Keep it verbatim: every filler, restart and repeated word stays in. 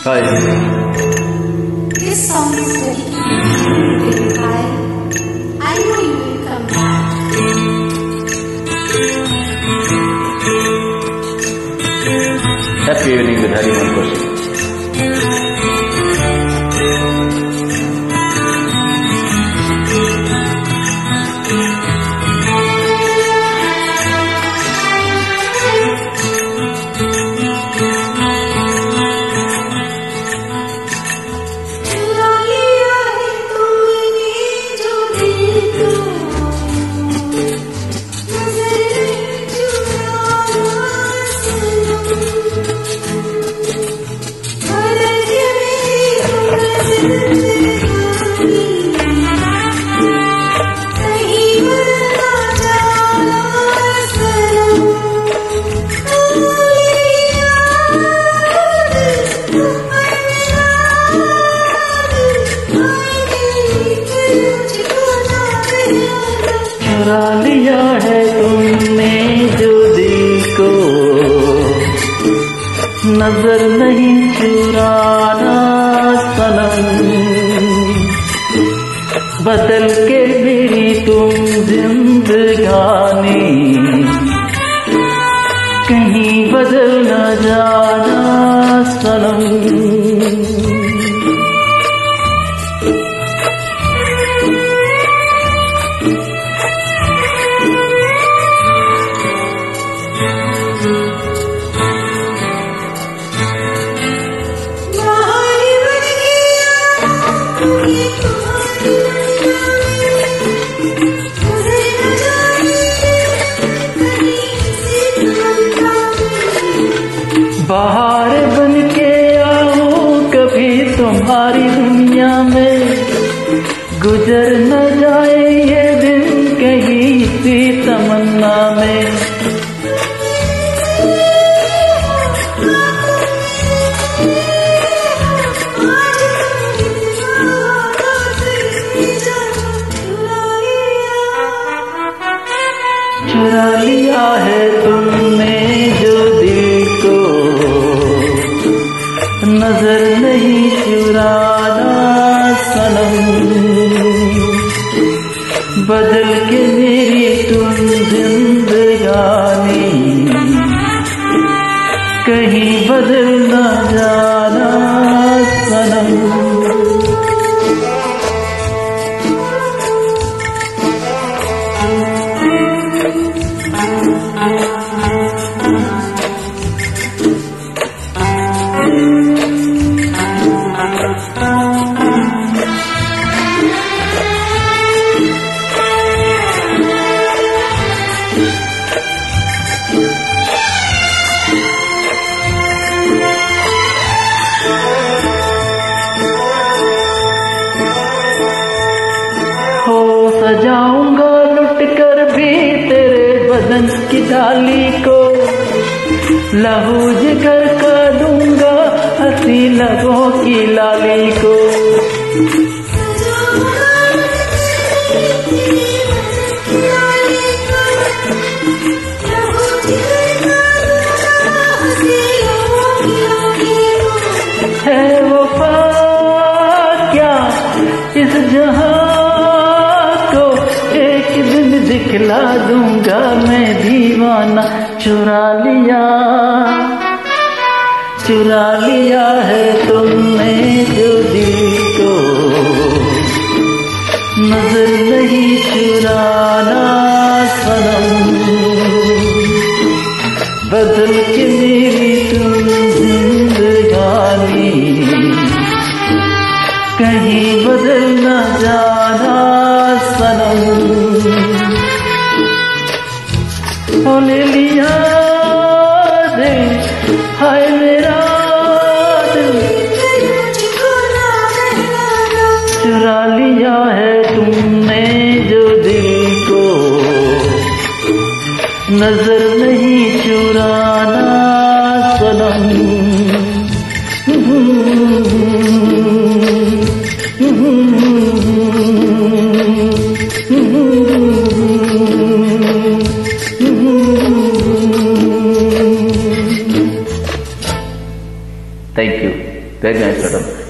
Hi. This song is very easy. Hi. I know you will come back. Happy evening with Hari Mankoshi. चुरा लिया है तुमने जो दिल को, नजर नहीं चुराना सनम। बदल के मेरी तुम जिंदगानी, कहीं बदल न जाना सनम। बाहर बन के आओ कभी तुम्हारी दुनिया में, गुजर न जाए ये दिन कहीं सी तमन्ना में। चुरा लिया है तुमने जो दिल को, नजर नहीं चुराना सनम। बदल के मेरी तुम जिंदगानी, कहीं बदल न जाना सनम। हो सजाऊंगा लुट कर भी तेरे बदन की डाली को, लहू जिगर कर दूंगा हंसी लबों की लाली को। है वफा क्या इस जहां को, एक दिन दिखला दूंगा मैं दीवाना। चुरा लिया चुरा लिया है तुमने जो दिल को, नजर नहीं चुराना सनम। बदल के मेरी तुम जिंदगानी, कहीं बदल न जाना सनम। ओ ले लिया दे हाय मेरा दिल, चुरा लिया है तुमने जो दिल को, नजर नहीं चुराना सनम। Thank you. Very nice madam.